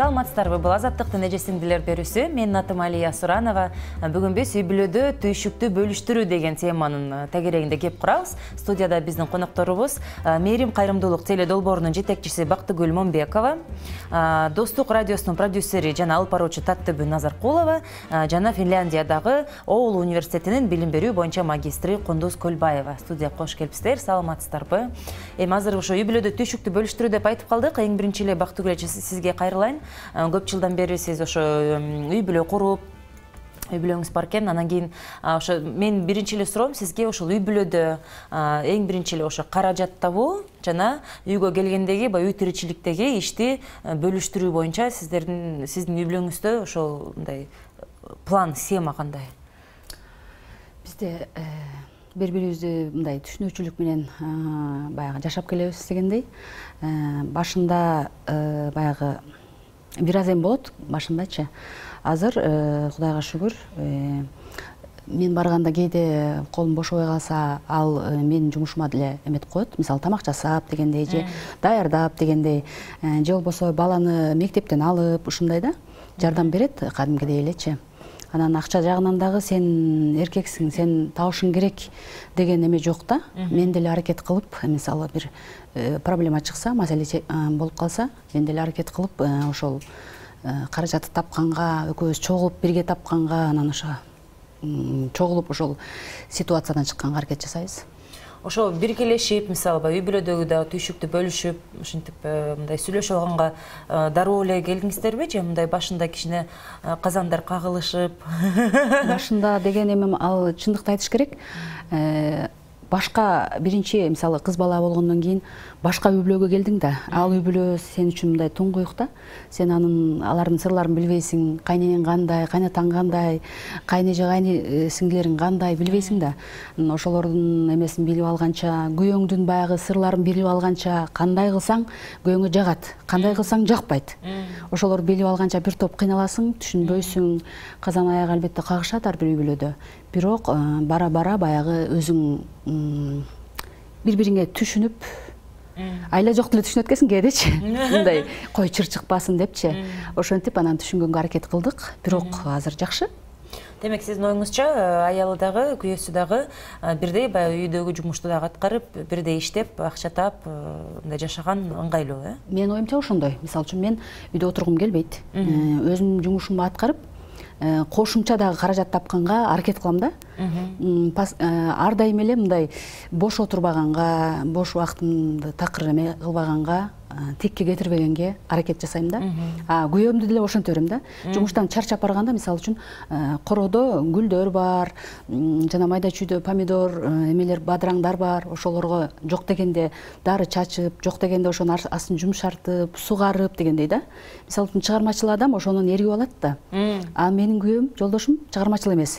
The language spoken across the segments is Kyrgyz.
Саламатсыздарбы, бул Азаттыктын эжесиңдилер берүүсү. Менин атым Алия Суранова. Бүгүн биз үй бүлөдө түйшүктү бөлүштүрүү деген теманын тегерегинде кеп курабыз. Студияда биздин конокторубуз Мээрим Кайрымдуулук теле долбоорунун жетекчиси Бактыгүл Момбекова, Достук радиосунун продюсери жана алып баруучу Таттыбү Назаркулова жана Финляндиядагы Оул университетинин билим берүү боюнча магистри Кундуз Көлбаева. Студияга кош келипсиздер. Саламатсыздарбы? Азыр ошо үй бүлөдө түйшүктү бөлүштүрүү деп айтып калдык. Эң биринчи эле Бактыгүл эже сизге кайрылайын. Көп жылдан бери сиз ошо үй бүлө куруп, үй бүлөңүз бар экен. Анан кийин ошо мен биринчи эле суроом сизге ошол үй бүлөдө эң биринчи эле ошо каражат табуу жана үйгө келгендеги үй тиричиликтеги ишти бөлүштүрүү боюнча сиздин үй бүлөңүздө ошол мындай план, схема кандай? Бизде бири-бирибизди мындай түшүнүүчүлүк менен баягы жашап келебиз дегендей. Башында баягы бир аз эми болот, башындачы. Азыр Кудайга шүгүр, мен барганда кээде колум бошобой калса, ал менин жумушума деле эметип коет. Мисалы, тамак жасап дегендей, же даярдап дегендей, же болбосо баланы мектептен алып, ушундай да жардам берет кадимкидей элечи. Анан акча жагынан дагы сен эркексиң, сен табышың керек деген эме жок да. Мен деле аракет кылып, мисалы бир проблема чыкса, маселе болуп калса, мен деле аракет кылып, ошол каражатты тапканга, экөөбүз чогулуп бирге тапканга, анан ошо чогулуп ошол ситуациядан чыкканга аракет жасайбыз. Ошо биргелешип, мисалы, үй бүлөдөгү да түйшүктү бөлүшүп, ушинтип мындай сүйлөшүп алганга дароо эле келдиңиздерби, же мындай башында кичине казандар кагылышып? Башында деген эмем ал чындыкты айтыш керек. Башка биринчи, мисалы, кыз бала болгондон кийин башка үй бүлөгө келдиң да. Ал үй бүлө сен үчүн мындай туңгуюк да. Сен алардын сырларын билбейсиң. Кайненең кандай, кайнатаң кандай, кайны же кайны сиңдилериң кандай билбейсиң да. Ошолордун эмесин билип алганча, күйөөңдүн баягы сырларын билип алганча, кандай кылсаң күйөөңө жагат, кандай кылсаң жакпайт. Ошолорду билип алганча бир топ кыйналасың, түшүнбөйсүң. Казан аяк албетте кагышат ар бир үй бүлөдө. Бирок бара-бара баягы өзүң бири-бириңе түшүнүп, айла жок деле түшүнөт экенсиң кээдечи. Мындай кой чыр чыкпасын депчи. Ошентип анан түшүнгөнгө аракет кылдык. Бирок азыр жакшы. Демек, сиздин оюңузча аялы дагы, күйөөсү дагы бирдей баягы үйдөгү жумушту дагы аткарып, бирдей иштеп, акча таап, мындай жашаган ыңгайлуу, э? Менин оюмча ошондой. Мисалы үчүн мен үйдө отургум келбейт. Өзүмдүн жумушумду аткарып, кошумча дагы каражат тапканга аракет кылам да. Ар дайым эле мындай бош отурбаганга, бош убактымды такыр эме кылбаганга, текке кетирбегенге аракет жасайм да. Күйөөмдү деле ошентип берем да. Жумуштан чарчап барганда, мисалы үчүн, коrodо гүлдөр бар, жана майда чүйдө помидор, эмелер, бадыраңдар бар. Ошолорго жок дегенде дары чачып, жок дегенде ошонун астын жумшартып, сугарып дегендей да. Мисалы үчүн, чыгармачыл адам ошонун эригип алат да. А менин күйөөм, жолдошум чыгармачыл эмес.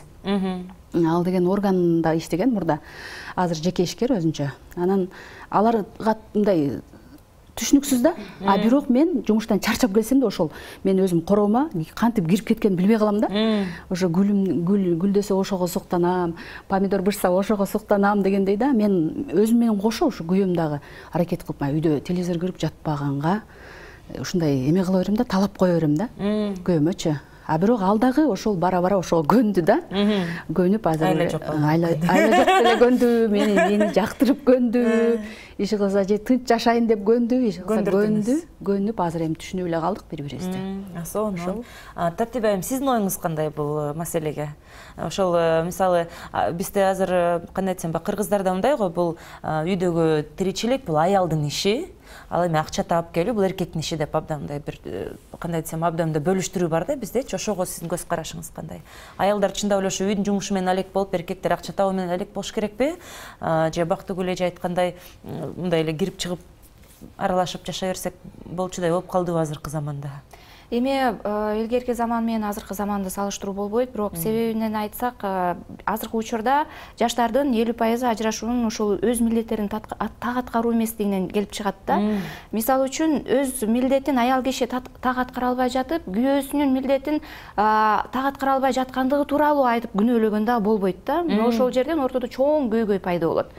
Ал деген органда иштеген мурда. Азыр жеке ишкер өзүнчө. Анан аларга мындай түшүнүксүз да. Бирок мен жумуштан чарчап келсем да, ошол мен өзүм короома кантип кирип кеткенин билбей калам да. Ошо гүлдөсө ошого суктанам, помидор бышса ошого суктанам дегендей да. Мен өзүм менен кошо ушу күйөөм дагы аракет кылып, үйдө телевизор көрүп жатпаганга ушундай эме кыла берем да, талап кое берем да күйөөмөчү. Бирок ал дагы ошол бара-бара ошого көндү да. Көнүп азыр айла жок деле көндү, мени жактырып көндү. Иши кылса же тынч жашайын деп көндү, иши кылса көнүп, азыр эми түшүнүп эле калдык бири-бирибизди. Ошол. Таттыб айым, сиздин оюңуз кандай бул маселеге? Ошол, мисалы, бизде азыр кандай десем, кыргыздарда мындай го, бул үйдөгү тиричилик, бул аялдын иши. Ал эми акча таап келүү, бул эркектин иши деп абдан мындай бир кандай десем, абдан да бөлүштүрүү бар да биздечи. Ошого сиздин көз карашыңыз кандай? Аялдар чындап эле ошо үйдүн жумушу менен алек болуп, эркектер акча табуу менен алек болуш керекпи? Же Бактыгүл эже айткандай мындай эле кирип чыгып аралашып жашай берсек болчудай болуп калдыбы азыркы заманда? Эми илгерки заман менен азыркы заманды салыштыруу болбойт, бирок себебинен айтсак, азыркы учурда жаштардын 50% ажырашуунун ушул өз милдеттерин так аткаруу эместигинен келип чыгат да. Мисалы үчүн, өз милдетин аял киши так аткара албай жатып, күйөөсүнүн милдетин так аткара албай жаткандыгы тууралуу айтып күнөөлөгөн да болбойт да. Ошол жерден ортодо чоң көйгөй пайда болот.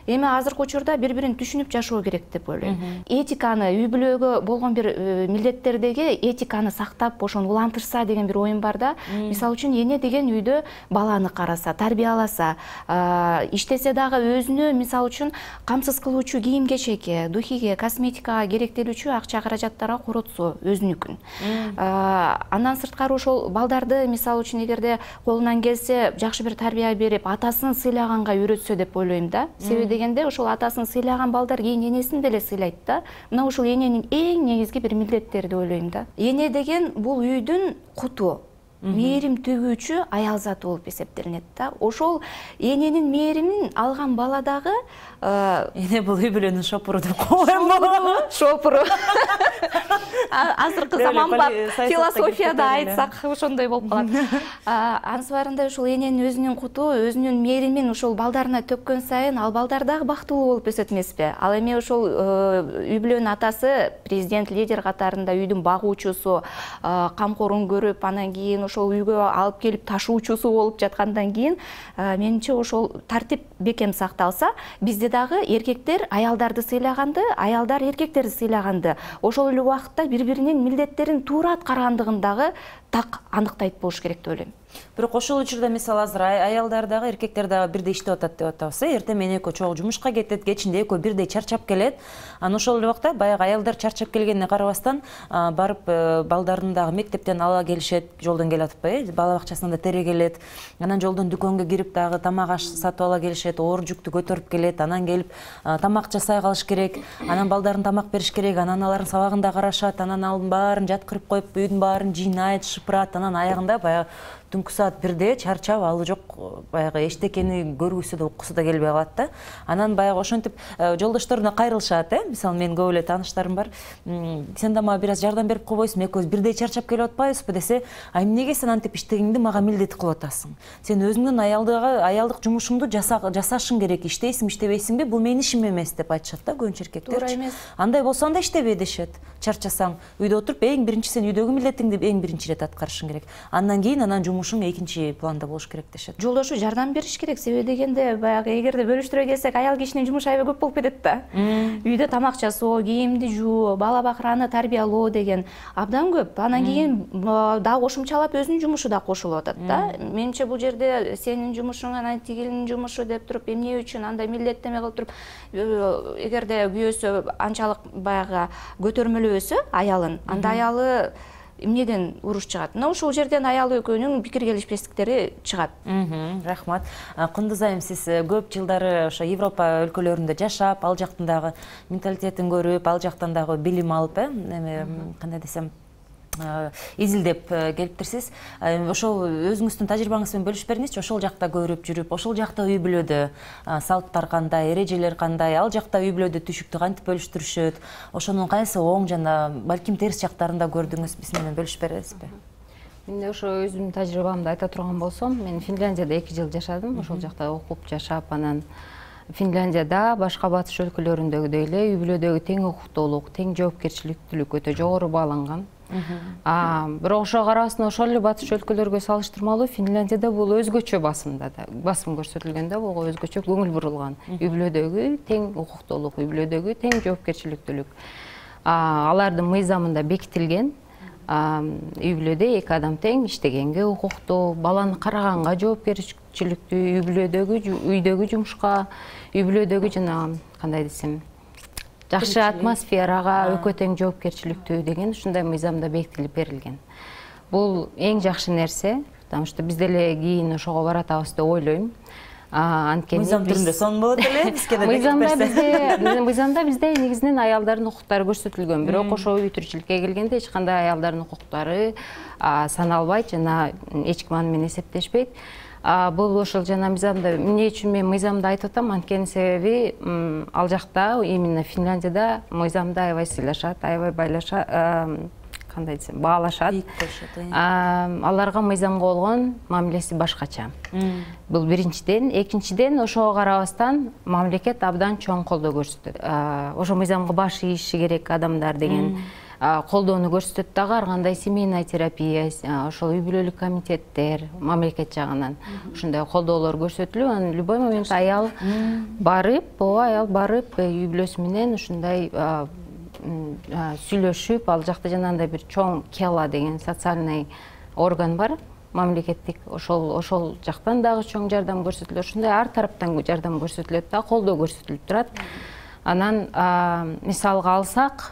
эми азыркы учурда бири бирин түшүнүп жашоо керек деп ойлойм. Этиканы, үй бүлөгө болгон бир милдеттердеги этиканы сактап ошону улантышса деген бир оюм бар да. Мисалы үчүн эне деген үйдө баланы караса, тарбияласа, иштесе дагы өзүнө мисалы үчүн камсыз кылуучу кийим кечекке, духиге, косметикага керектелүүчү акча каражаттарга коротсо өзүнүкүн. Андан сырткары ошол балдарды мисалы үчүн эгерде колунан келсе жакшы бир тарбия берип, атасын сыйлаганга үйрөтсө деп ойлойм да. Себеби дегенде ошол атасын сыйлаган балдар кийин энесин деле сыйлайт да. Мына ушул эненин эң негизги бир милдеттери деп ойлойм да. Эне деген бул үйдүн куту, мээрим төгүүчү аял заты болуп эсептелинет да. Ошол эненин мээримин алган бала дагы эне бул үй бүлөнүн шопуру деп коем. Шопуру. Азыркы заманбап философияда айтсак ошондой болуп калат. Анысы барында ошол эненин өзүнүн куту, өзүнүн мээримин ошол балдарына төккөн сайын ал балдар дагы бактылуу болуп өсөт эмеспи? Ал эми ошол үй бүлөнүн атасы президент, лидер катарында үйдүн багуучусу, камкорун көрүп, анан кийин ошол үйгө алып келип ташуучусу болуп жаткандан кийин менимче ошол тартип бекем сакталса, бизде дагы эркектер аялдарды сыйлаганды, аялдар эркектерди сыйлаганды, ошол эле убакытта бири-биринин милдеттерин туура аткаргандыгын дагы так анықтайт болуш керек деп ойлойм. Бирок ошол учурда мисалы азыр аялдар дагы эркектер дагы бирдей иштеп атат деп атабыз. Эртең менен экөө чогуу жумушка кетет, кечинде экөө бирдей чарчап келет. Анан ошол эле убакта баягы аялдар чарчап келгенине карабастан барып балдарын дагы мектептен ала келишет, жолдон келип атпайбы, бала бакчасынан да терегелет. Анан жолдон дүкөнгө кирип дагы тамак аш сатып ала келишет, оор жүктү көтөрүп келет. Анан келип тамак жасай калыш керек. Анан балдарын тамак бериш керек. Анан алардын сабагында карашат. Анан алардын баарын жаткырып коюп, үйдүн баарын жыйнайт, шыпырат. Анан аягында баягы түнкү саат 1-де чарчап алы жок баягы эчтекени көргүсү да уккусу да келбей калат да. Анан баягы ошентип жолдошторуна кайрылышат, мисалы мен көп эле тааныштарым бар. Сен да мага бир аз жардам берип койбойсуң, экөөбүз бирдей чарчап келип атпайбызбы десе, эмнеге сен антип иштегенди мага милдет кылып атасың? Сен өзүңдүн аялдык жумушуңду жасашың керек, иштейсиңби, иштебейсиңби, бул менин ишим эмес деп айтышат да көбүнчө эркектер. Туура эмес. Андай болсо анда иштебей дешет. Чарчасаң, үйдө отуруп эң биринчи сен үйдөгү милдетиңди эң биринчи ирет аткарышың керек. Андан кийин жумушуң экинчи планда болуш керек дешет. Жолдошу жардам бериш керек. Себеби дегенде баягы эгерде бөлүштүрө келсек, аял кишинин жумушу аябай көп болуп кетет да. Үйдө тамак жасоо, кийимди жуу, бала бакыраны тарбиялоо деген абдан көп. Анан кийин дагы кошумчалап өзүнүн жумушу да кошулуп атат да. Менимче бул жерде сенин жумушуң, анан тигилинин жумушу деп туруп, эмне үчүн андай милдеттеме кылып туруп, эгерде күйөөсү анчалык баягы көтөрмөлөбөсө аялын, анда аялы эмнеден уруш чыгат? Мына ушул жерден аял экөөнүн пикир келишпестиктери чыгат. Рахмат. Кундуз айым, сиз көп жылдары ошо Европа өлкөлөрүндө жашап, ал жактын дагы менталитетин көрүп, ал жактан дагы билим алып, кандай десем, изилдеп келиптирсиз. Ошол өзүңүздүн тажрыйбаңыз менен бөлүшүп бериңизчи. Ошол жакта көрүп жүрүп, ошол жакта үй бүлөдө салттар кандай, эрежелер кандай, ал жакта үй бүлөдө түйшүктү кантип бөлүштүрүшөт, ошонун кайсы оң жана балким терс жактарын да көрдүңүз, биз менен бөлүшүп бересизби? Мен ошо өзүмдүн тажрыйбамды айта турган болсом, мен Финляндияда 2 жыл жашадым. Ошол жакта окуп жашап, анан Финляндияда башка батыш өлкөлөрүндөгүдөй эле үй бүлөдөгү тең укуктуулук, тең жоопкерчиликтүүлүк өтө жогору бааланган. Бирок ошого карабастан ошол эле батыш өлкөлөргө салыштырмалуу Финляндияда бул өзгөчө басым көрсөтүлгөн да, буга өзгөчө көңүл бурулган. Үй бүлөдөгү тең укуктуулук, үй бүлөдөгү тең жоопкерчиликтүүлүк. Алардын мыйзамында бекитилген. Үй бүлөдө 2 адам тең иштегенге укуктуу, баланы караганга жоопкерчиликтүү, үйдөгү жумушка, үй бүлөдөгү жана кандай десем, жакшы атмосферага экөө тең жоопкерчиликтүү деген ушундай мыйзамда бекитилип берилген. Бул эң жакшы нерсе, потому что биз деле кийин ошого баратабыз деп ойлойм. Мыйзам түрүндө сонун болот эле, бизге да мыйзамда бизде негизинен аялдардын укуктары көрсөтүлгөн. Бирок ошо үй тиричиликке келгенде эч кандай аялдардын укуктары саналбайт жана эч ким аны менен эсептешпейт. Бул ошол жана мыйзамда, эмне үчүн мен мыйзамды айтып атам, анткени себеби ал жакта, именно Финляндияда мыйзамды аябай сыйлашат, аябай кандай десем, баалашат. Аларга мыйзамга болгон мамилеси башкача. Бул биринчиден, экинчиден ошого карабастан мамлекет абдан чоң колдоо көрсөтөт. Ошо мыйзамга баш ийиши керек адамдар деген колдоону көрсөтөт дагы, ар кандай семейная терапия, ошол үй бүлөлүк комитеттер мамлекет жагынан ушундай колдоолор көрсөтүлүп, анан любой момент аял барып, үй бүлөсү менен ушундай сүйлөшүп, ал жакта жанагындай бир чоң кела деген социальный орган бар, мамлекеттик, ошол жактан дагы чоң жардам көрсөтүлөт. Ушундай ар тараптан жардам көрсөтүлөт да, колдоо көрсөтүлүп турат. Анан мисалга алсак,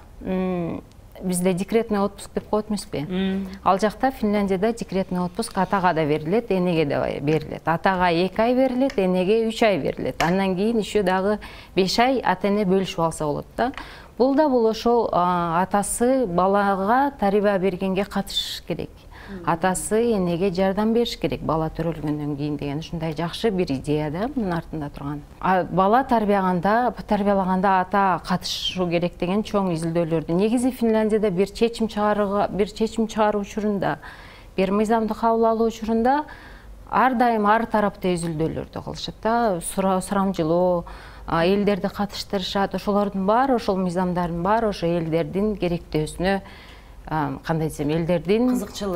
бизде декретный отпуск деп коет эмеспи? Ал жакта Финляндияда декретный отпуск атага да берилет, энеге да берилет. Атага 2 ай берилет, энеге 3 ай берилет. Андан кийин еще дагы 5 ай ата эне бөлүшүп алса болот да. Бул ошол атасы балага тарбия бергенге катышыш керек. Атасы энеге жардам бериш керек бала төрөлгөндөн кийин деген ушундай жакшы бир идея да мунун артында турган. Бала тарбиялаганда ата катышуу керек деген чоң изилдөөлөрдү. Негизи Финляндияда бир чечим чыгаруу учурунда, бир мыйзамды кабыл алуу учурунда ар дайым ар тараптуу изилдөөлөрдү кылышат да, сурамжылоо, элдерди катыштырышат, ошолордун баары, ошол мыйзамдардын баары ошо элдердин керектөөсүнө, кандай десем, элдердин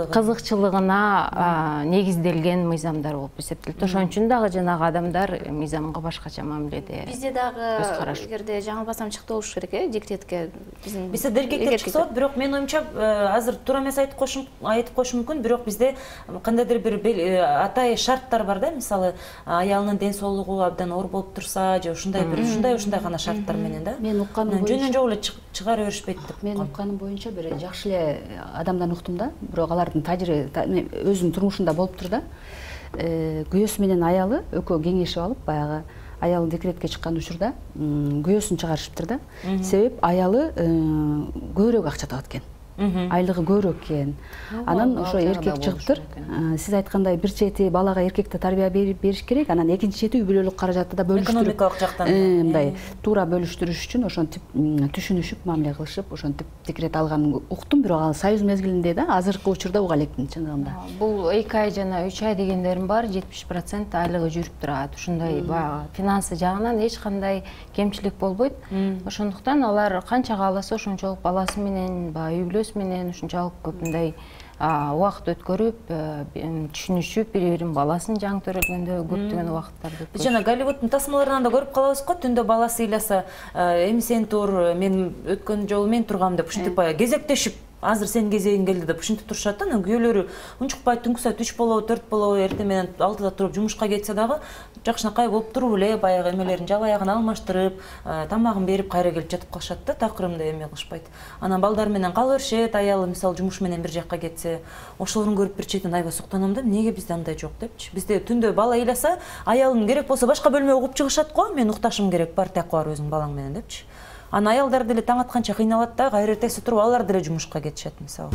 кызыкчылыгына негизделген мыйзамдар болуп эсептелет. Ошон үчүн дагы жанагы адамдар мыйзамга башкача мамиледе. Бизде дагы эгерде жаңылбасам чыкты болуш керек, декретке бизде эркектер чыкса болот, бирок менин оюмча азыр туура эмес айтып коюшум мүмкүн, бирок бизде кандайдыр бир атайы шарттар бар да, мисалы аялынын ден соолугу абдан оор болуп турса, же ушундай гана шарттар менен да. Мен укканым боюнча жөн жок эле чыгара беришпейт деп. Мен укканым боюнча бир жакшы эле адамдан уктум да, бирок алардын өзүнүн турмушунда болуптур да. Күйөөсү менен аялы экөө кеңешип алып, баягы аялы декретке чыккан учурда күйөөсүн чыгарышыптыр да. Себеп аялы көбүрөөк акча табат экен. Айлыгы көбүрөөк экен. Анан ошо эркек чыгыптыр. Сиз айткандай бир чети балага эркекте тарбия бериш керек, анан экинчи чети үй бүлөлүк каражатты да бөлүштүрүп, экономикалык жактан мындай туура бөлүштүрүш үчүн ошентип түшүнүшүп, мамиле кылышып, ошентип декрет алганын уктум, бирок ал союз мезгилинде да, азыркы учурда уга электин чындыгында. Бул 2 ай жана 3 ай дегендерин бар 70% айлыгы жүрүп турат. Ушундай баягы финансы жагынан эч кандай кемчилик болбойт. Ошондуктан алар канча кааласа ошончолук баласы менен, үй бүлөсү менен ушунчалык көп мындай убакыт өткөрүп, түшүнүшүп, бири-биринин баласын жаңы төрөлгөндө көптөгөн убакыттарды өткөрүп. Биз жана Голливуддун тасмаларынан да көрүп калабыз го, түндө баласы ыйласа, эми сен тур, мен өткөн жолу мен тургам деп ушинтип баягы кезектешип, азыр сенин кезегиң келди деп ушинтип турушат да. Анан күйөөлөрү унчукпай түнкү саат 3 болобу, 4 болобу, эртең менен 6-да туруп жумушка кетсе дагы жакшынакай болуп туруп эле баягы эмелерин жал аягын алмаштырып, тамагын берип кайра келип жатып калышат да, такырымда эме кылышпайт. Анан балдар менен кала беришет, аялы мисалы жумуш менен бир жакка кетсе, ошолорун көрүп бир четинен аябай суктанам да, эмнеге бизде андай жок депчи. Бизде түндө бала ыйласа, аялын керек болсо башка бөлмөгө угуп чыгышат го, мен укташым керек, бар тияка бар өзүң балаң менен депчи. Анан аялдар деле таң атканча кыйналат да, кайра эртеси туруп алар деле жумушка кетишет мисалы.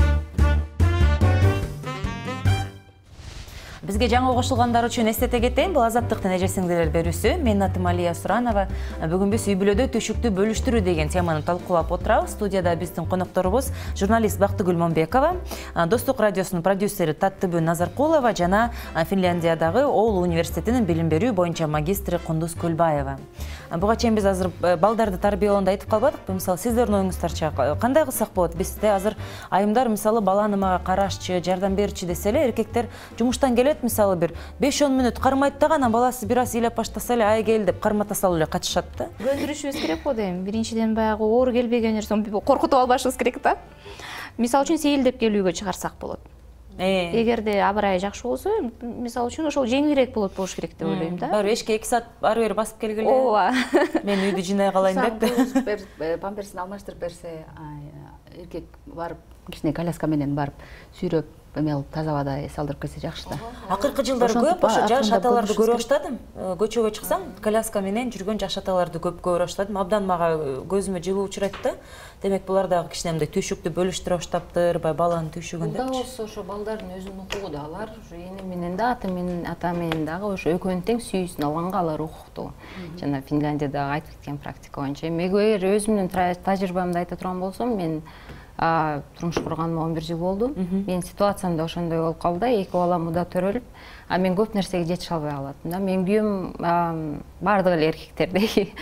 Бизге жаңы кошулгандар үчүн эстете кетейин, бул Азаттыктын эже сиңдилер берүүсү. Менин атым Алия Суранова. Бүгүн биз үй бүлөдө төшүктү бөлүштүрүү деген теманы талкуулап отурабыз. Студияда биздин конокторубуз журналист Бактыгүл Момбекова, Достук радиосунун продюсери Таттыбү Назаркулова жана Финляндиядагы Оулу университетинин билим берүү боюнча магистри Кундуз Көлбаева. Буга чейин биз азыр балдарды тарбиялоонда айтып калбадыкпы? Мисалы, сиздердин оюңуздарча кандай кылсак болот? Бизде азыр айымдар мисалы баланы мага карашчы, жардам берчи десе эле, эркектер жумуштан келет, мисалы бир 5-10 мүнөт кармайт дагы, анан баласы бир аз ыйлап баштаса эле, ай кел деп кармата салып эле качышат да. Көндүрүшүбүз керек го дейм. Биринчиден баягы оор келбеген нерсе коркутуп албашыбыз керек да. Мисалы үчүн сейилдеп келүүгө чыгарсак болот. Эгерде абырайы жакшы болсо, мисалы үчүн ошол жеңилирээк болуш керек деп ойлойм да. Баары эшикке 2 саат ары бери басып келгиле. Ооба. Мен үйдү жинай калайын деп. Памперсин алмаштырып берсе, эркек барып кичине коляска менен барып сүйрөп, эмел таза абада салдырып келсе жакшы да. Акыркы жылдары көп ошо жаш аталарды көрө баштадым. Көчөгө чыксаң, коляска менен жүргөн жаш аталарды көп көрө баштадым. Абдан мага көзүмө жылуу учурайт да. Демек булар дагы кичине мындай түйшүктү бөлүштүрө баштаптыр, баланын түйшүгүн депчи. Да болсо ошо балдардын өзүнүн укугу да, алар ошо эне менен да, ата менен дагы ошо экөөнүн тең сүйүүсүн алганга алар укуктуу. Жана Финляндиядагы айтып кеткен практика боюнча. Эгер өзүмдүн тажрыйбамды айта турган болсом, мен турмуш курганыма 11 жыл болду. Менин ситуациям да ошондой болуп калды. 2 балам да төрөлүп, мен көп нерсеге жетише албай калатым да. Менин күйөөм бардык эле эркектердей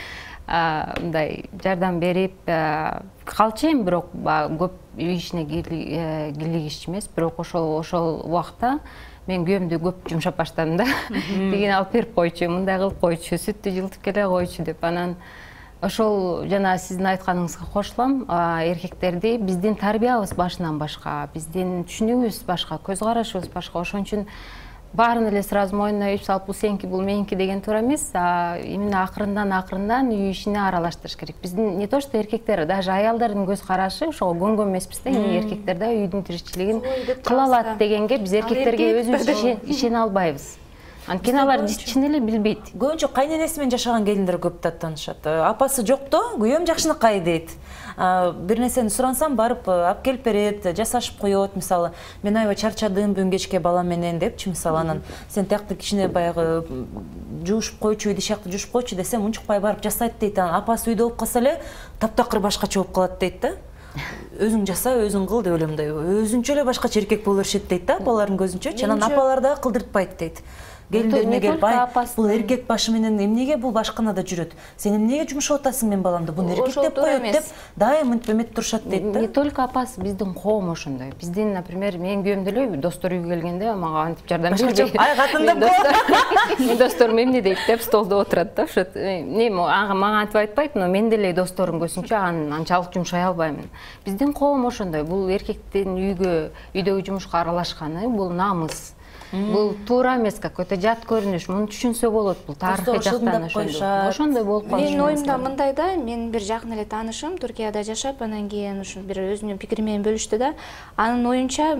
мындай жардам берип калчу бирок көп үй ишине кийлигишчү эмес, бирок ошол убакта мен күйөөмдү көп жумшап баштадым да. Тигини алып берип койчу, мындай кылып койчу, сүттү жылытып келе койчу деп. Анан ошол жана сиздин айтканыңызга кошулам, эркектерди биздин тарбиябыз башынан башка, биздин түшүнүгүбүз башка, көз карашыбыз башка. Ошон үчүн баарын эле сразу мойнуна үйүп салып, бул сеники, бул меники деген туура эмес. Именно акырындан үй ишине аралаштырыш керек. Биздин не то что эркектер, даже аялдардын көз карашы ошого көнгөн эмеспиз да. Эркектер да үйдүн тиричилигин кыла алат дегенге биз эркектерге өзүбүз ишене албайбыз. Анткени алар чын эле билбейт. Көбүнчө кайненеси менен жашаган келиндер көп таанышат. Апасы жок да, күйөөм жакшынакай дейт. Бир нерсени сурансам барып алып келип берет, жасашып коет. Мисалы, мен аябай чарчадым бүгүн кечке балам менен депчи, мисалы, анан сен тиякты кичине баягы жуушуп койчу, идишакты жуушуп койчу десем, унчукпай барып жасайт дейт. Анан апасы үйдө болуп калса эле таптакыр башкача болуп калат дейт да. Өзүң жаса, өзүң кыл деп эле мындай. Өзүнчө эле башкача эркек боло беришет дейт да, апалардын көзүнчө. Анан апалар да кылдыртпайт дейт. Келиндерине келип, бул эркек башы менен эмнеге бул башканада жүрөт? Сен эмнеге жумшап атасың мен баламды? Бул эркек деп коет деп дайым эметип турушат дейт да. Не только апасы, биздин коом ошондой. Биздин, например, мен күйөөм деле достор үйгө келгенде мага антип жардам бербейт. Ай катындым бул. Мен досторум эмне дейт деп столдо отурат да. Ошо мага антип айтпайт, но мен деле досторум көзүнчө анчалык жумшай албаймын. Биздин коом ошондой. Бул эркектин үйдөгү жумушка аралашканы бул намыс. Бул туура эмес, какой-то жат көрүнүш. Муну түшүнсө болот, бул тарыхый жактан ошондой болуп калышы. Менин оюмда мындай да, мен бир жакын эле таанышым Түркияда жашап, анан кийин ушу бир өзүнүн пикири менен бөлүштү да. Анын оюнча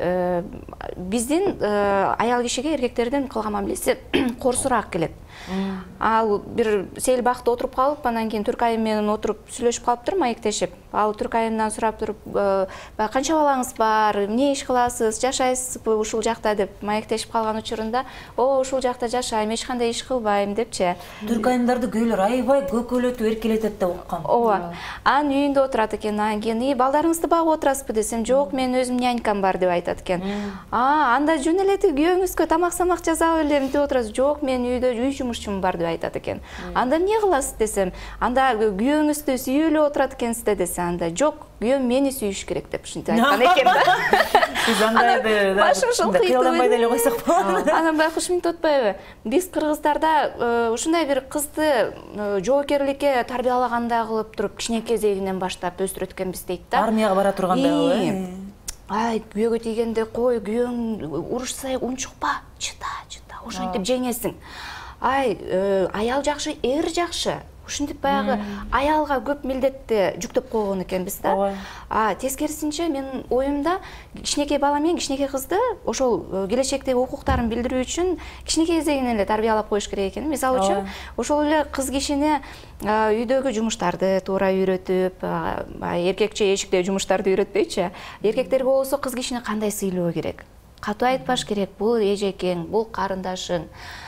биздин аял кишиге эркектердин кылган мамилеси корсураак келет. Ал бир сел бакта отуруп калып, анан кийин түрк айым менен отуруп сүйлөшүп калыптыр, маектешип. Ал түрк айымдан сурап туруп, канча балаңыз бар, эмне иш кыласыз, жашайсызбы ушул жакта деп маектешип калган учурунда, ушул жакта жашайм, эч кандай иш кылбайм депчи. Түрк айымдарды күйөөлөр аябай көкөлөтүп эркелетет деп уккам. Ооба. Анын үйүндө отурат экен, анан кийин балдарыңызды багып отурасызбы десем, жок, менин өзүм нянькам бар деп айтат экен. Анда жөн эле күйөөңүзгө тамак-самак жасап эле мынтип отурасыз. Жок, мен үйдө үй жумушчум бар деп айтат экен. Анда эмне кыласыз десем, анда күйөөңүздү сүйүп эле отурат экенсиз да десе, анда жок, күйөөм мени сүйүш керек деп ушинтип айткан экен да. Биз андайды кыялданбай деле койсок болот. Анан байкуш мынтип атпайбы? Биз кыргыздарда ушундай бир кызды жоокерликке тарбиялагандай кылып туруп, кичинекейинен баштап өстүрөт экенбиз дейт да. Армияга бара тургандай кылып. Ай, күйөөгө тийгенде кой, күйөөң урушса унчукпа, чыта, ошентип жеңесиң. Ай, аял жакшы, эр жакшы. Ушинтип баягы аялга көп милдетти жүктөп койгон экенбиз да. Тескерисинче менин оюмда кичинекей бала менен кичинекей кызды ошол келечектеги укуктарын билдирүү үчүн кичинекей кезегинен эле тарбиялап коюш керек экен. Мисалы үчүн, ошол эле кыз кишини үйдөгү жумуштарды туура үйрөтүп, эркекче эшиктеги жумуштарды үйрөтпөйчү. Эркектерге болсо кыз кишини кандай сыйлоо керек? Катуу айтпаш керек, бул эжекең, бул карындашың.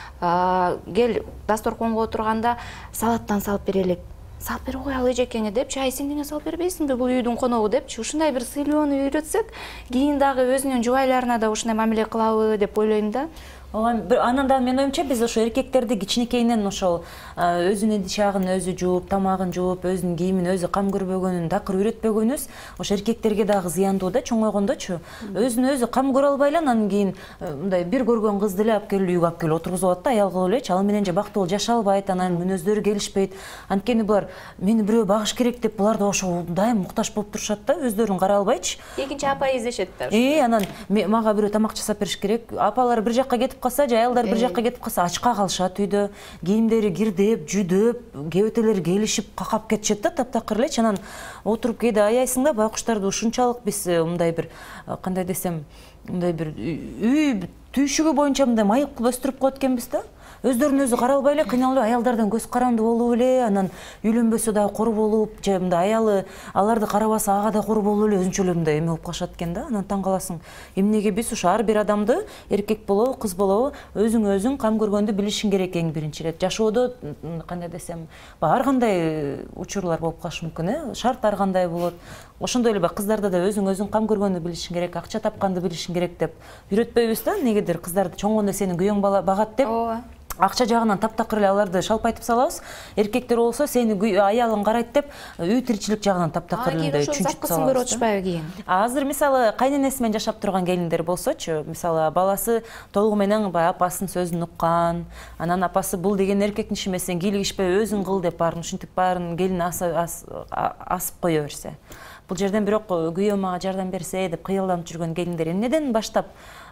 Гел дасторконго отурганда салаттан салып берелик. Салып берип коелу эжекеңе депчи, ай сен эмне салып бербейсиңби, бул үйдүн коногу депчи. Ушундай бир сыйлоону үйрөтсөк, кийин дагы өзүнүн жубайларына да ушундай мамиле кылабы деп ойлойм да. Анан да мен оюмча биз ошо эркектерди кичинекейинен ошол өзүнүн идишагын өзү жууп, тамагын жууп, өзүнүн кийимин өзү кам көрбөгөнүн такыр үйрөтпөгөнүбүз ошо эркектерге дагы зыяндуу да, чоңойгондочу. Өзүн өзү кам көрө албай эле анан кийин мындай бир көргөн кызды эле алып келип үйгө алып келип отургузуп алат да, аял кылып элечи. Ал менен же бактылуу жашай албайт, анан мүнөздөрү келишпейт. Анткени булар мени бирөө багыш керек деп булар да ошо дайым муктаж болуп турушат да, өздөрүн карай албайчы. Экинчи апа издешет да. Анан мага бирөө тамак жасап бериш керек. Апалар бир жакка кетип калса, же аялдар бир жакка кетип калса, ачка калышат үйдө. Кийимдери кирдеп, жүдөп, кебетелери келишип, какап кетишет да, таптакыр элечи. Анан отуруп кээде аяйсың да, байкуштарды ушунчалык биз мындай бир кандай десем, мындай бир үй түйшүгү боюнча мындай майып кылып өстүрүп коет экенбиз да. Өздөрүн өзү карай албай эле, кыйналып аялдардан көз карандуу болуп эле, анан үйлөнбөсө дагы кор болуп, же мындай аялы аларды карабаса ага да кор болуп эле өзүнчө эле мындай эме болуп калышат экен да. Анан таң каласың, эмнеге биз ушу ар бир адамды, эркек болобу, кыз болобу, өзүң кам көргөндү билишиң керек эң биринчи ирет. Жашоодо кандай десем, ар кандай учурлар болуп калышы мүмкүн, шарт ар кандай болот. Ошондой эле кыздарда да өзүң кам көргөндү билишиң керек, акча тапканды билишиң керек деп үйрөтпөйбүз да, негедир кыздарды чоңгондо сени күйөөң багат деп. акча жагынан таптакыр эле аларды шалпайтып салабыз. Эркектер болсо сени аялың карайт деп үй тиричилик жагынан таптакыр эле чүнчүтүп салабыз. көрүп атышпайбы кийин? Азыр мисалы кайненеси менен жашап турган келиндер болсочу, мисалы баласы толугу менен баягы апасынын сөзүн уккан, анан апасы бул деген эркектин иши эмес, сен кийлигишпей өзүң кыл деп баарын ушинтип баарын келин асып кое берсе. Бул жерден бирок күйөөм мага жардам берсе деп кыялданып жүргөн келиндер эмнеден баштап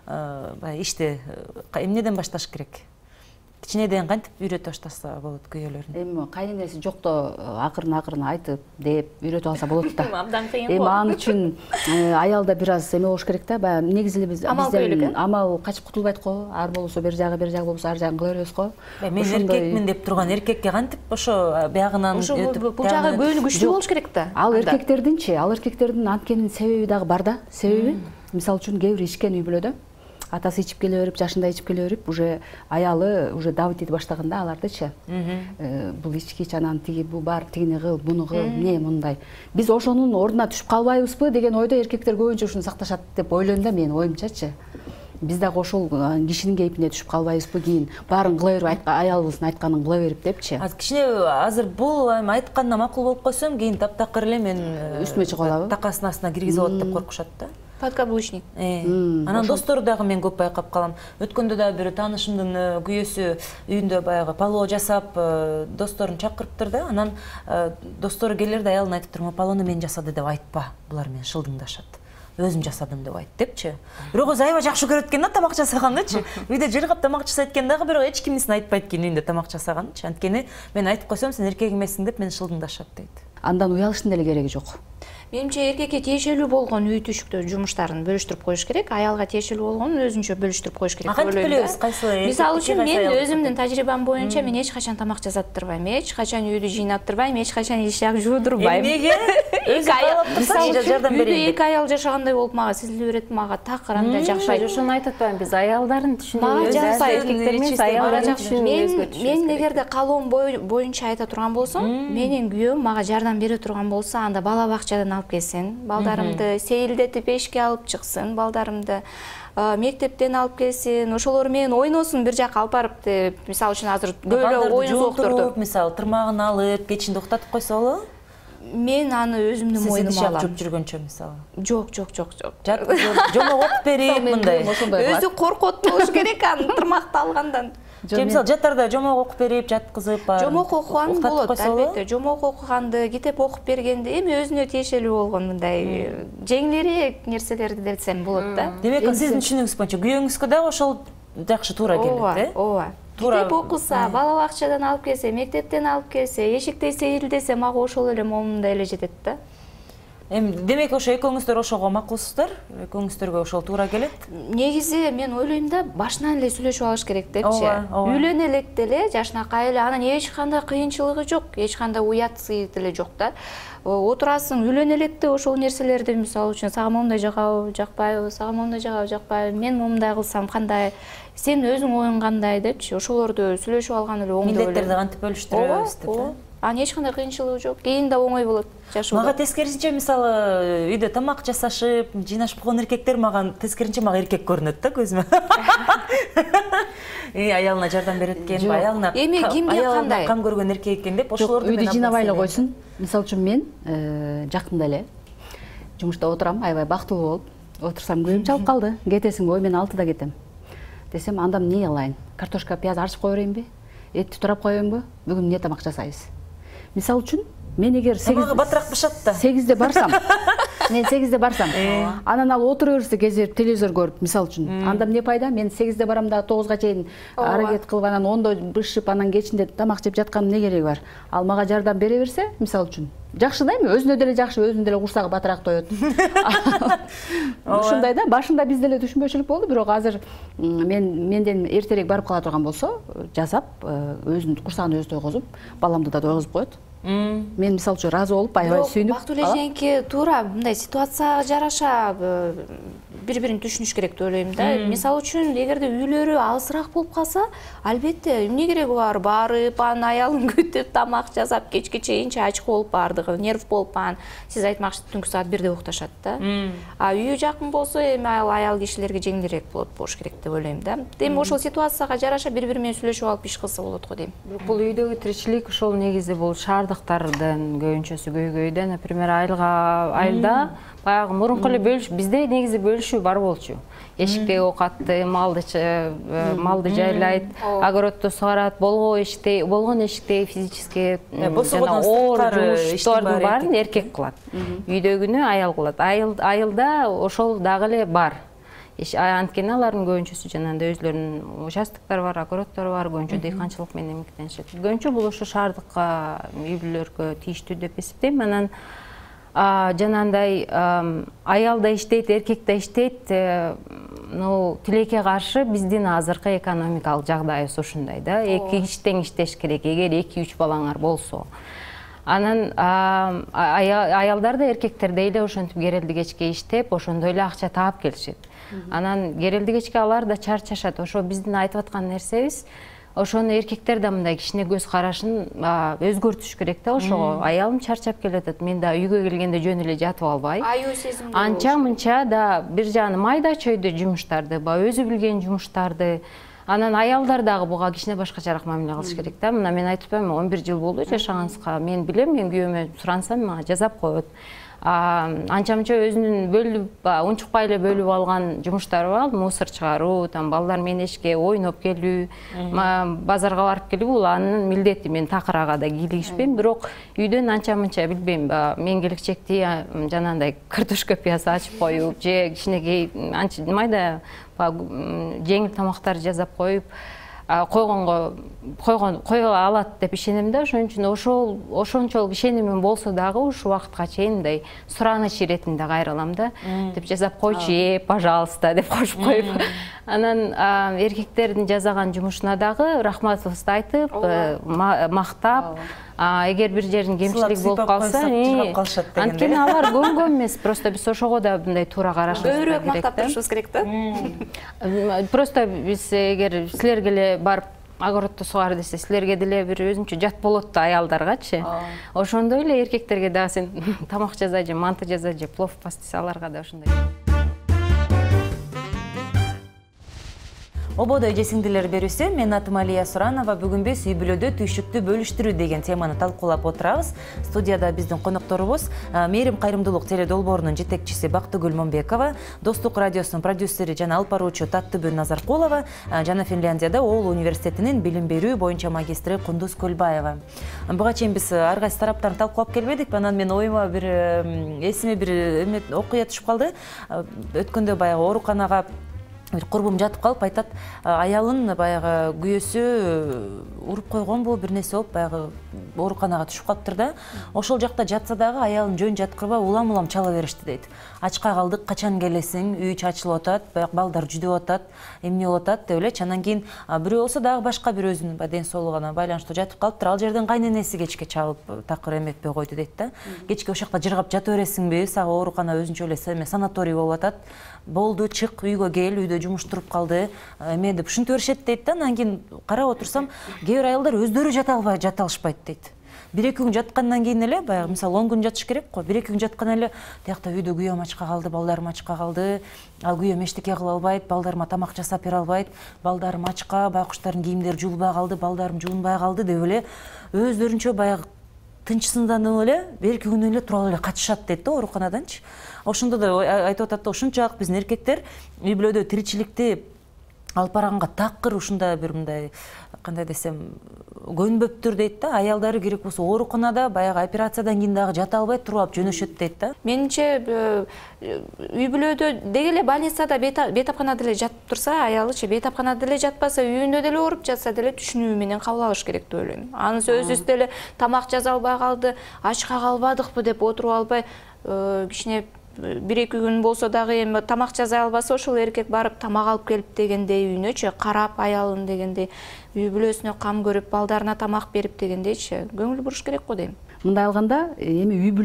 ишти эмнеден башташ керек? Кичинеден кантип үйрөтүп баштаса болот күйөөлөрүн? Эми кайненеси жокто акырын айтып деп үйрөтүп алса болот да. Абдан кыйын. Эми ал үчүн аялда бир аз эме болуш керек да. Баягы негизи эле бизден амал качып кутулбайт го. Ар болсо бир жагы болсо ар жагын кыла беребиз го. Мен эркекмин деп турган эркекке кантип ошо биягынан өтүп бул жагы көңүлү күчтүү болуш керек да. Ал эркектердин анткенин себеби дагы бар да. Себеби мисалы үчүн кээ бир ичкен үй бүлөдө атасы ичип келе берип, жашында ичип келе берип, уже аялы уже давить эте баштаганда алардычы. Бул ичкич, анан тиги бул бар, тигини кыл, буну кыл, эмне мындай. Биз ошонун ордуна түшүп калбайбызбы деген ойдо эркектер көбүнчө ушуну сакташат деп ойлойм да мен, оюмчачы. Биз дагы ошол кишинин кейпине түшүп калбайбызбы кийин баарын кыла берип, аялыбыздын айтканын кыла берип депчи. Кичине азыр бул айтканда макул болуп койсом, кийин таптакыр эле мен үстүмө чыгып алабы? Такасынын астына киргизип алат деп коркушат да. Подкаблучник. Анан достору дагы мен көп байкап калам. Өткөндө да бир таанышымдын күйөөсү үйүндө баягы палоо жасап, досторун чакырыптыр да. Анан достору келер да аялына айтып турма, палоону мен жасады деп айтпа. Булар менен шылдыңдашат. Өзүм жасадым деп айт депчи. Бирок өзү аябай жакшы көрөт экен да тамак жасагандычы. Үйдө жыргап тамак жасайт экен дагы, бирок эч кимисин айтпайт экен үйүндө тамак жасаганычы. Анткени мен айтып койсом, сен эркек эмессиң деп мени шылдыңдашат дейт. Андан уялыштын деле кереги жок. Менимче эркекке тиешелүү болгон үй түйшүктө жумуштарын бөлүштүрүп коюш керек, аялга тиешелүү болгонун өзүнчө бөлүштүрүп коюш керек деп ойлойм да. Мисалы үчүн мен өзүмдүн тажрыйбам боюнча мен эч качан тамак жасаттырбайм, эч качан үйдү жыйнаптырбайм, эч качан ишак жуудурбайм. Эмнеге? Үйдө эки аял жашагандай болуп мага сезиле берет, мага так андай жакпайт. Ошону айтып атпайбы биз аялдарын түшүнөбүз. Эркектерimiz аялдарын түшүнөбүз. Мен эгерде каалоом боюнча айта турган болсом, менин күйөөм мага жардам бере турган болсо, анда бала бакчадан алып келсин, балдарымды сейилдетип эшикке алып чыксын, балдарымды мектептен алып келсин, ошолор менен ойносун бир жака алып барып деп, мисалы үчүн азыр көбүрөөк оюн зоокторду, мисалы тырмагын алып, кечинде уктатып койсо болобу? Мен аны өзүмдүн моюнума алам. Жуп жүргөнчө мисалы. Жок. Жомок окуп берип мындай. Өзү коркот болуш керек аны тырмакты алгандан. Мисалы жаттарда жомок окуп берип, жаткызып бар. Жомок окуган болот, албетте. Жомок окуганды, китеп окуп бергенди эми өзүнө тиешелүү болгон мындай жеңилирээк нерселерди десем болот да. Демек, сиздин түшүнүгүңүз боюнча күйөөңүзгө да ошол жакшы туура келет, э? Ооба. Китеп окуса, бала бакчадан алып келсе, мектептен алып келсе, эшикте сейилдесе, мага ошол эле момунда эле жетет да. Демек, ошо экөөңүздөр ошого макулсуздар? Экөөңүздөргө ошол туура келет? Негизи мен ойлойм да, башынан эле сүйлөшүп алыш керек депчи. Үйлөнө элек деле, жашынакай эле, анан эч кандай кыйынчылыгы жок, эч кандай уятсыз деле жок да. Отурасың, үйлөнө электе ошол нерселерди, мисалы үчүн, сага момундай жагабы, жакпайбы, сага момундай жагабы, жакпайбы, мен момундай кылсам кандай, сен өзүң оюң кандай депчи, ошолорду сүйлөшүп алган эле оң деп ойлойм. Милдеттерди кантип бөлүштүрөбүз деп. Анын эч кандай кыйынчылыгы жок, кийин да оңой болот жашоо. Мага тескерисинче, мисалы, үйдө тамак жасашып, жыйнашып койгон эркектер мага тескерисинче эркек көрүнөт да көзүмө. Аялына жардам берет экен, аялына кам көргөн эркек экен деп ошолорду үйдү жыйнабай эле койсун. Мисалы үчүн мен жакында эле жумушта отурам, аябай бактылуу болуп, отурсам күйөөм чалып калды. Кетесиңби? Ой, мен 6-да кетем. Десем, анда эмне кылайын? Картошка, пияз арчып кое берейинби? Этти турап коеюнбу? Бүгүн эмне тамак жасайбыз? Мисалы үчүн, мен эгер 8-де барсам, мен 8-де барсам, анан ал отура берсе кезип телевизор көрүп, мисалы үчүн, анда эмне пайда? Мен 8-де барам да 9-га чейин аракет кылып, анан 10-до бышып, анан кечинде тамак жеп жатканын эмне кереги бар? Ал мага жардам бере берсе, мисалы үчүн, жакшы да эми, өзүнө деле жакшы, өзүнүн деле курсагы батыраак тоет. Ушундай да, башында бизде эле түшүнбөчүлүк болду, бирок азыр менден эртерээк барып кала турган болсо, жасап, өзүнүн курсагын өзү тойгозуп, баламды да тойгозуп коет. Мен мисалы үчүн ыраазы болуп аябай сүйүнүп. Бактылуу эженики туура мындай ситуацияга жараша бири-бирин түшүнүш керек деп ойлойм да. Мисалы үчүн эгерде үйлөрү алысыраак болуп калса, албетте эмне кереги бар? Барып, анын аялын күтүп, тамак жасап, кечке чейин ачык болуп бардыгы, нерв болуп сиз айтмакчы түнкү саат 1-де укташат да. А үйү жакын болсо эми аял кишилерге жеңилирээк болуш керек деп ойлойм да. Эми ошол ситуацияга жараша бири-бири менен сүйлөшүп алып иш кылса болот го дейм. Бул үйдөгү тиричилик ошол негизи бул шаардыктардын көбүнчөсү көйгөйдө. Например, айылда баягы мурунку эле бизде негизи бөлүшүү бар болчу. Эшиктеги оокатты, малды жайлайт, огородду сугарат, болгон эшиктеги физический жана оор жумуштардын баарын эркек кылат. Үйдөгүнү аял кылат. Айылда ошол дагы эле бар. Анткени алардын көбүнчөсү жанагындай өзлөрүнүн участоктору бар, огороддору бар, көбүнчө дыйканчылык менен эмгектенишет. Көбүнчө бул ошо шаардыкка, үй бүлөлөргө тийиштүү деп эсептейм. Анан жанагындай аял да иштейт, эркек да иштейт. Тилекке каршы биздин азыркы экономикалык жагдайыбыз ушундай да. Эки иштең иштеш керек, эгер 2-3 балаңар болсо. Анан аялдар да эркектердей эле ошентип керелди кечке иштеп, ошондой эле акча таап келишет. Анан керелди кечке алар да чарчашат. Ошо биздин айтып аткан нерсебиз, ошону эркектер да мындай кичине көз карашын өзгөртүш керек да. Ошого аялым чарчап келатат, мен да үйгө келгенде жөн эле жатып албай. Аюу сезимдүү. Анча-мынча да бир жагы майда чөйдө жумуштарды, өзү билген жумуштарды. Анан аялдар дагы буга кичине башкачараак мамиле кылыш керек да. Мына мен айтып атпаймынбы, 11 жыл болду жашаганыбызга. Мен билем, мен күйөөмө сурансам мага жасап коет. Анча-мынча өзүнүн бөлүп, унчукпай эле бөлүп алган жумуштары бар. Мусор чыгаруу, балдар менен эшикке ойноп келүү, базарга барып келүү, бул анын милдети. Мен такырага да кийлигишпейм, бирок үйдөн анча-мынча билбейм, мен келечекти жанагындай картошка пияз ачып коюп, же кичинекей майда жеңил тамактар жасап коюп кое алат деп ишенем да. Ошон үчүн ошончолук ишенимим болсо дагы ушул убакытка чейин мындай сураныч иретинде кайрылам да. Деп жасап койчу, пожалуйста деп кошуп коюп. Анан эркектердин жасаган жумушуна дагы рахматыбызды айтып, мактап, эгер бир жерин кемчилик болуп калса, анткени алар көнгөн эмес, просто биз ошого да мындай туура карашыбыз керек да. Көбүрөөк мактап турушубуз керек да. Просто биз эгер силерге эле барып огородду сугар десе, силерге деле бир өзүнчө жат болот да аялдаргачы. Ошондой эле эркектерге дагы сен тамак жаза же манты жаза же плов пас десе, аларга да ошондой. Ободо эже сиңдилер берүүсү, мен атым Алия Суранова. Бүгүн биз үй бүлөдө түйшүктү бөлүштүрүү деген теманы талкуулап отурабыз. Студияда биздин конокторубуз Мээрим кайрымдуулук теле долбоорунун жетекчиси Бактыгүл Момбекова, Достук радиосунун продюсери жана алып баруучу Таттыбүн Назаркулова жана Финляндияда Оул университетинин билим берүү боюнча магистри Кундуз Көлбаева. Буга чейин биз ар кайсы тараптарын талкуулап келбедик. Анан мен оюма эсиме бир окуя түшүп калды. Өткөндө баягы ооруканага бир курбум жатып калып айтат, аялын баягы күйөөсү уруп койгонбу, бир нерсе болуп баягы ооруканага түшүп калыптыр да. Ошол жакта жатса дагы аялын жөн жаткырбай улам чала беришти дейт. Ачка калдык, качан келесиң, үй чачылып атат, баягы балдар жүдөп атат, эмне болуп атат деп элечи. Анан кийин бирөө болсо дагы башка бир өзүнүн ден соолугуна байланыштуу жатып калыптыр. Ал жерден кайненеси кечке чалып такыр эметпей койду дейт да. Кечке ошол жакта жыргап жата бересиңби, сага оорукана өзүнчө эле санаторий болуп атат. Болду, чык, үйгө кел, үйдө жумуш туруп калды, эме деп ушинтип беришет дейт да. Анан кийин карап отурсам, кээ бир аялдар өздөрү жата алышпайт дейт. 1-2 күн жаткандан кийин эле, баягы мисалы 10 күн жатыш керек го. 1-2 күн жаткандан эле тиякта үйдө күйөөм ачка калды, балдарым ачка калды. Ал күйөөм эчтеке кыла албайт, балдарыма тамак жасап бере албайт, балдарым ачка, байкуштардын кийимдери жуулбай калды, балдарым жуунбай калды деп эле өздөрүнчө баягы тынчсызданып эле 1-2 күн эле туруп эле качышат дейт да ооруканаданчы. Ошондо да айтып атат да, ушунчалык биздин эркектер үй бүлөдө тиричиликти алып барганга такыр ушундай бир мындай кандай десем көнбөптүр дейт да. Аялдары керек болсо ооруканада баягы операциядан кийин дагы жата албай туруп алып жөнөшөт дейт да. Менимче үй бүлөдө деги эле больницада бейтапканада эле жатып турса, аялычы бейтапканада эле жатпаса, үйүндө деле ооруп жатса деле түшүнүү менен кабыл алыш керек деп ойлойм. Анысы өзүбүз деле тамак жаза албай калды, ачка калбадыкпы деп отуруп албай, кичине 1-2 күн болсо дагы эми тамак жаза албаса, ошол эркек барып тамак алып келип дегендей, үйүнөчү карап аялын дегендей, үй бүлөсүнө кам көрүп, балдарына тамак берип дегендейчи көңүл буруш керек го дейм. мындай алганда эми үй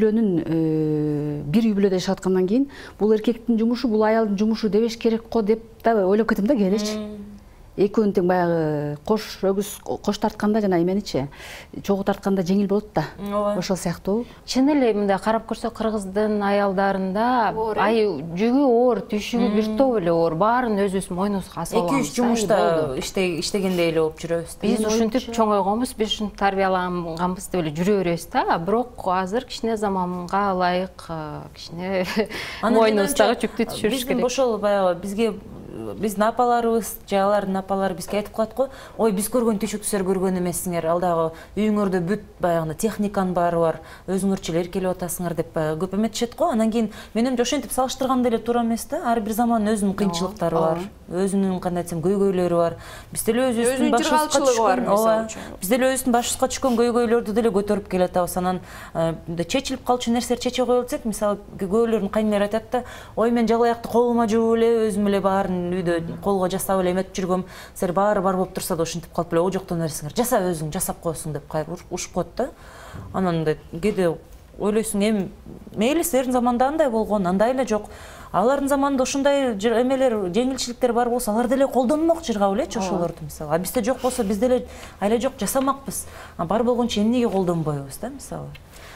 бүлөнүн бир үй бүлөдө жашап аткандан кийин бул эркектин жумушу, бул аялдын жумушу дебеш керек го деп да ойлоп кетем да кээдечи. Экөөнүн тең баягы кош өгүз кош тартканда жана эменичи чогуу тартканда жеңил болот да. Ошол сыяктуу. Чын эле мындай карап көрсөк кыргыздын аялдарында жүгү оор, түйшүгү бир топ эле оор, баарын өзүбүз мойнубузга аса алабыз. 2-3 жумушта иштегендей эле болуп жүрөбүз. Биз ушинтип чоңойгонбуз, биз ушинтип тарбиялаганбыз деп эле жүрө беребиз да. Бирок азыр кичине заманга ылайык кичине мойнубуздагы жүктү түшүрүш керек. Биздин ошол баягы бизге биздин апаларыбыз же алардын апалары бизге айтып калат го, ой биз көргөн түйшүктү силер көргөн эмессиңер, ал дагы үйүңөрдө бүт баягы техниканын баары бар, өзүңөрчү эле эркелеп атасыңар деп көп эметишет го. Анан кийин менимче ошентип салыштырганда эле туура эмес да. Ар бир замандын өзүнүн кыйынчылыктары бар, өзүнүн кандай десем көйгөйлөрү бар. Биз деле өзүбүздүн башыбызга түшкөн, биз деле өзүбүздүн башыбызга түшкөн көйгөйлөрдү деле көтөрүп келатабыз. Анан чечилип калчу нерселер чече кое берсек, мисалы көбөлөрдүн кайнелери айтат да, ой мен жалаякты колума жууп эле өзүм эле баарын үйдө колго жасап эле эметип жүргөм, силер баары бар болуп турса да ушинтип калып эле о жоктон нерсеңер, жаса өзүң жасап коесуң деп кайра урушуп коет да. Анан кээде ойлойсуң, эми мейли силердин заманда андай болгон, андай эле жок. Алардын заманында ушундай эмелер, жеңилчиликтер бар болсо, алар деле колдонмок жыргап элечи ошолорду мисалы. А бизде жок болсо, биз деле айла жок жасамакпыз. Бар болгончу эмнеге колдонбойбуз да мисалы.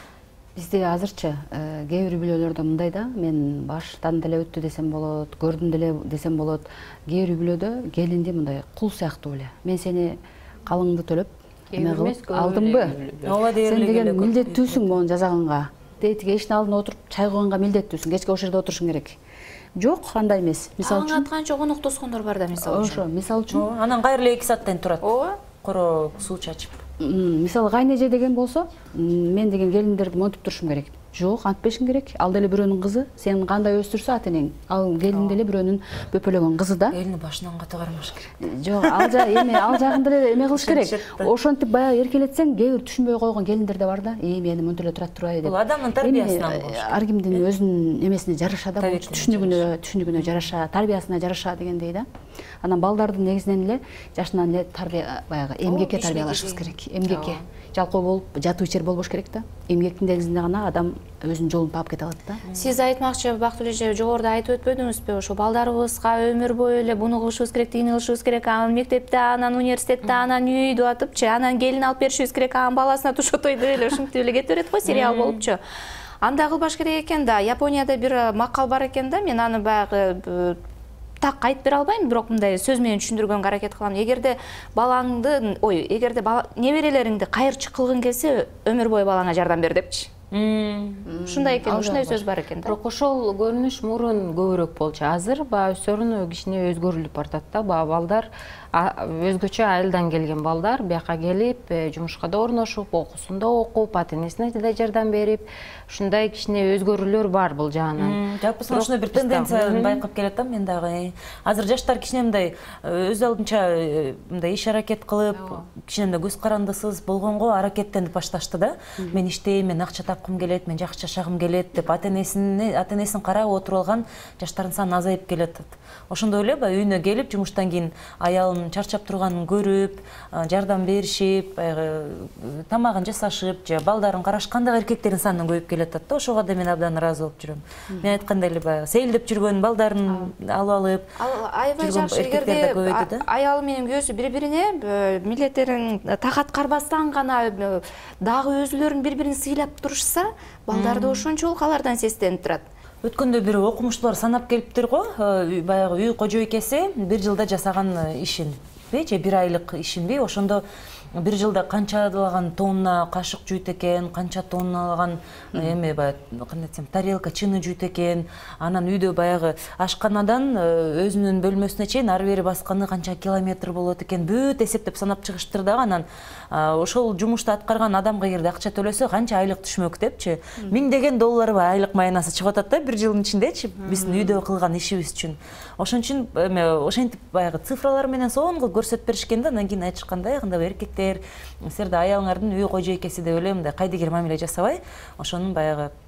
Бизде азырчы кээ бир бүлөлөрдө мындай да, мен баштан деле өттү десем болот, көрдүм деле десем болот. Кээ бир бүлөдө келинди мындай кул сыяктуу эле. Мен сени калыңды төлөп эме кылып алдымбы? Сен деген милдеттүүсүң мону жасаганга. Тетиги эшиктин алдына отуруп чай куйганга милдеттүүсүң, кечке ошол жерде отурушуң керек. Жок, андай эмес. Мисалы үчүн атканча конок тоскондор бар да, мисалы үчүн. Ошо, мисалы үчүн. Анан кайра эле 2 сааттан турат. Ооба. Коро суу чачып. Мисалы кайнеже деген болсо, мен деген келиндерди монтип турушум керек. Жок, антпешиң керек. Ал деле бирөөнүн кызы, сен кандай өстүрсө ата энең. Ал келин деле бирөөнүн бөпөлөгөн кызы да. Элини башынан ката кармаш керек. Жок, ал жагын деле эме кылыш керек. Ошентип баягы эркелетсең, кээ бир түшүнбөй койгон келиндер да бар да. Мени монтип эле турат турбайбы деп. Бул адамдын тарбиясынан болуш. Ар кимдин өзүнүн эмесине жараша да, түшүнүгүнө жараша, тарбиясына жараша дегендей да. Анан балдарды негизинен эле жашынан эле тарбия баягы эмгекке тарбиялашыбыз керек. Эмгекке. Жалкоо болуп, жатуу ичер болбош керек да. Эмгектин негизинде гана адам өзүнүн жолун таап кете алат да. Сиз айтмакчы, Бактылуу эже, жогоруда айтып өтпөдүңүзбү? Ошо балдарыбызга өмүр бою эле буну кылышыбыз керек, тигини кылышыбыз керек, анан мектепте, анан университетте, анан үйдү атыпчы, анан келин алып беришибиз керек, анан баласына туш отой деп эле ушинтип эле кете берет го, сериал болупчу. Андай кылбаш керек экен да. Японияда бир макал бар экен да, мен аны баягы так айтып бере албайм, бирок мындай сөз менен түшүндүргөнгө аракет кылам. Эгерде неберелериңди кайырчык кылгың келсе, өмүр бою балаңа жардам бер депчи. Ушундай экен, ушундай сөз бар экен да. Бирок ошол көрүнүш мурун көбүрөөк болчу. Азыр баягы өздөрүнө кичине өзгөрүлүп бартат да. Баягы балдар өзгөчө айылдан келген балдар бияка келип, жумушка да орношуп, окуусун да окуп, ата энесине да жардам берип, ушундай кичине өзгөрүүлөр бар бул жагынан. Жалпы ошондой бир тенденцияны байкап келатам мен дагы. Азыр жаштар кичине мындай өз алдынча мындай иш аракет кылып, кичине мындай көз карандысыз болгонго аракеттенип башташты да. Мен иштейм, мен акча тапкым келет, мен жакшы жашагым келет деп ата энесин карап отуруп алган жаштардын саны азайып келатат. Ошондой эле үйүнө келип, жумуштан кийин аялын чарчап турганын көрүп, жардам беришип, тамагын жасашып, же балдарын карашканда эркектердин саны көбөйүп келатат да. Ошого да мен абдан ыраазы болуп жүрөм. Мен айткандай эле баягы сейилдеп жүргөн балдарын алып аябай жакшы. Эгерде аялы менен күйөөсү бири-бирине милдеттерин такат карбастан гана дагы өзүлөрүн бири-бирин сыйлап турушса, балдар да ошончолук алардан сестенип турат. Өткөндө бир окумуштуулар санап келиптир го, баягы үй кожойкеси бир жылда жасаган ишинби, же бир айлык ишинби, ошондо бир жылда канчалаган тонна кашык жуйт экен, канча тонналаган эме кандай десем тарелка, чыны жуйт экен. Анан үйдө баягы ашканадан өзүнүн бөлмөсүнө чейин ары бери басканы канча километр болот экен, бүт эсептеп санап чыгыштыр дагы. Анан ошол жумушту аткарган адамга эгерде акча төлөсө канча айлык түшмөк депчи. $1000 айлык майнасы чыгып атат да бир жылдын ичиндечи, биздин үйдө кылган ишибиз үчүн. Ошон үчүн ошентип баягы цифралар менен сонун көрсөтүп беришкен да. Анан кийин айтышкандай, кандай эркектер, силер да аялыңардын үй кожойкеси деп эле мындай кайдыгер мамиле жасабай, ошонун баягы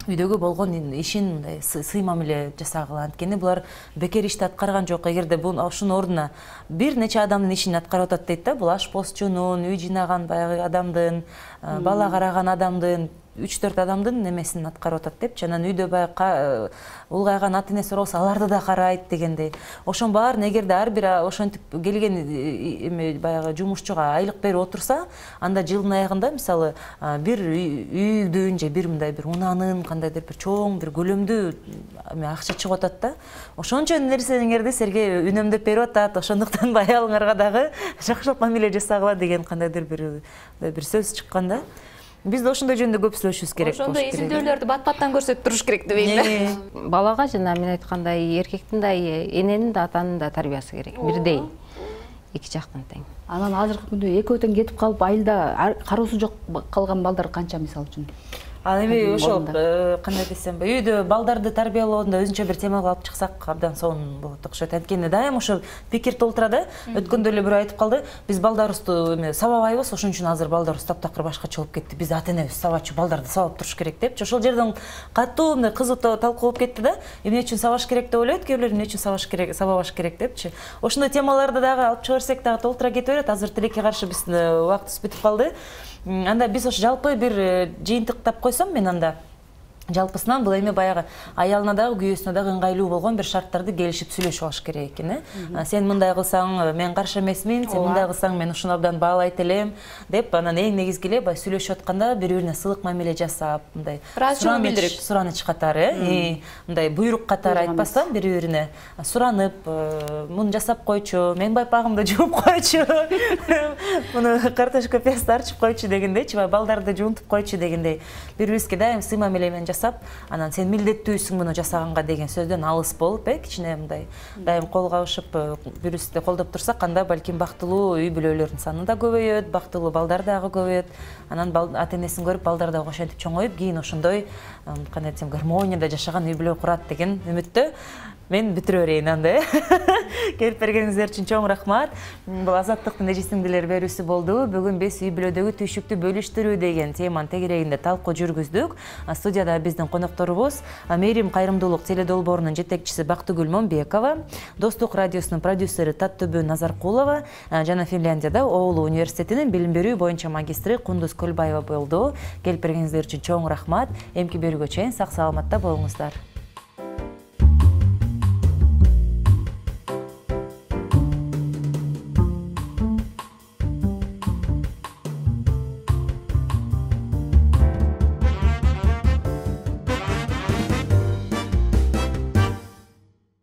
үйдөгү болгон ишин мындай сый мамиле жасагыла. Анткени булар бекер ишти аткарган жок. Эгерде ушунун ордуна бир нече адамдын ишин аткарып атат дейт да, бул ашпозчунун, үй жыйнаган баягы адамдын, бала караган адамдын, 3-4 адамдын немесин аткарып атат депчи. Анан үйдө баягы улгайган ата энеси болсо аларды да карайт дегендей. Ошонун баарын эгерде ар бир ошентип келген эме баягы жумушчуга айлык берип отурса, анда жылдын аягында мисалы бир үйдүн же бир мындай бир унаанын кандайдыр бир чоң бир көлөмдүү акча чыгып атат да. Ошончо нерселерди силерге үнөмдөп берип атат. Ошондуктан аялыңарга дагы жакшылык мамиле жасагыла деген кандайдыр бир сөз чыккан да. Биз да ошондой жөнүндө көп сүйлөшүбүз керек. Ошондой изилдөөлөрдү бат-баттан көрсөтүп туруш керек деп эле. Балага жана мен айткандай эркектин да эненин да атанын да тарбиясы керек. Бирдей. Эки жактан тең. Анан азыркы күндө экөө тең кетип калып, айылда кароосу жок калган балдар канча мисалы үчүн? Ал эми ошол кандай десем, үйдө балдарды тарбиялоодо өзүнчө бир тема алып чыксак абдан сонун болот окшойт. Анткени дайым ошол пикир толтурат. Өткөндө эле бирөө айтып калды, биз балдарыбызды эме сабабайбыз, ошон үчүн азыр балдарыбыз таптакыр башкача болуп кетти. Биз ата энебиз сабачу, балдарды сабап туруш керек депчи. Ошол жерден катуу мындай кызык талкуу болуп кетти да. Эмне үчүн сабаш керек деп ойлойт, кээ бирлер эмне үчүн сабабаш керек депчи. Ошондой темаларды дагы алып чыга берсек дагы толтура кете берет. Азыр тилекке каршы биздин убактыбыз бүтүп калды. Анда биз ош жалпы бир жыйынтыктап койсом мен анда жалпысынан бул эми баягы аялына дагы күйөөсүнө дагы ыңгайлуу болгон бир шарттарды келишип сүйлөшүп алыш керек экен. Сен мындай кылсаң мен каршы эмесмин, сен мындай кылсаң мен ушуну абдан баалайт элем деп анан эң негизги эле баягы сүйлөшүп атканда бири-бирине сылык мамиле жасап, мындай сураныч катары, мындай буйрук катары айтпастан бири-бирине суранып, муну жасап койчу, мен байпагымды жууп койчу, муну картошка пиязды арчып койчу дегендейчи, балдарды жуунтуп койчу дегендей бири-бирибизге дайым сый мамиле менен жасап, анан сен милдеттүүсүң муну жасаганга деген сөздөн алыс болуп, кичине мындай дайым кол кабышып, бири-бирибизди колдоп турсак, анда балким бактылуу үй бүлөлөрдүн саны да көбөйөт, бактылуу балдар дагы көбөйөт. Анан ата энесин көрүп балдар дагы ошентип чоңоюп, кийин ошондой кандай десем гармонияда жашаган үй бүлө курат деген үмүттө мен бүтүрө берейин анда. Келип бергениңиздер үчүн чоң рахмат. Бул азаттыктын эжисиңдилер берүүсү болду. Бүгүн биз үй бүлөдөгү түйшүктү бөлүштүрүү деген теманын тегерегинде талкуу жүргүздүк. Студияда биздин конокторубуз Мээрим кайрымдуулук теледолбоорунун жетекчиси Бактыгүл Момбекова, Достук радиосунун продюсери Таттөбү Назаркулова жана Финляндияда Оулу университетинин билим берүү боюнча магистри Кундуз Көлбаева болду. Келип бергениңиздер үчүн чоң рахмат. Эмки берүүгө чейин сак саламатта болуңуздар.